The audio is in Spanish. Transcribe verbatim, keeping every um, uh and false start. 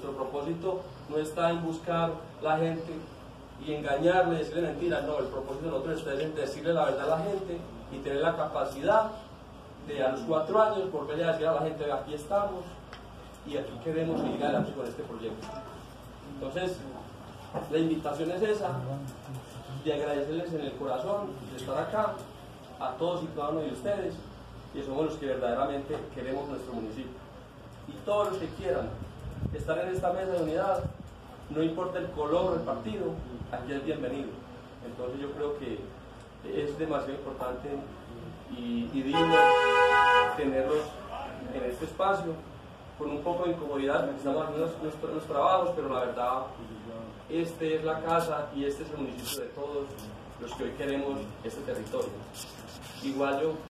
nuestro propósito no está en buscar la gente y engañarle, decirle mentiras, no, el propósito de nosotros está en decirle la verdad a la gente y tener la capacidad de a los cuatro años volverle a decir a la gente, aquí estamos y aquí queremos seguir adelante con este proyecto. Entonces, la invitación es esa, de agradecerles en el corazón de estar acá, a todos y cada uno de ustedes, que somos los que verdaderamente queremos nuestro municipio. Y todos los que quieran estar en esta mesa de unidad, no importa el color o el partido, aquí es bienvenido. Entonces yo creo que es demasiado importante y, y digno tenerlos en este espacio, con un poco de incomodidad, porque estamos haciendo nuestros, nuestros trabajos, pero la verdad, este es la casa y este es el municipio de todos los que hoy queremos este territorio. Igual yo